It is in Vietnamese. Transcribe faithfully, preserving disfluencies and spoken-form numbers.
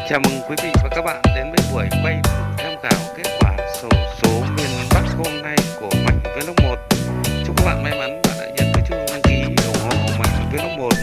Chào mừng quý vị và các bạn đến với buổi quay thử tham khảo kết quả xổ số miền Bắc hôm nay của Mạnh Vlog một. Chúc các bạn may mắn và đã nhấn cái chuông đăng ký ủng hộ Mạnh Vlog một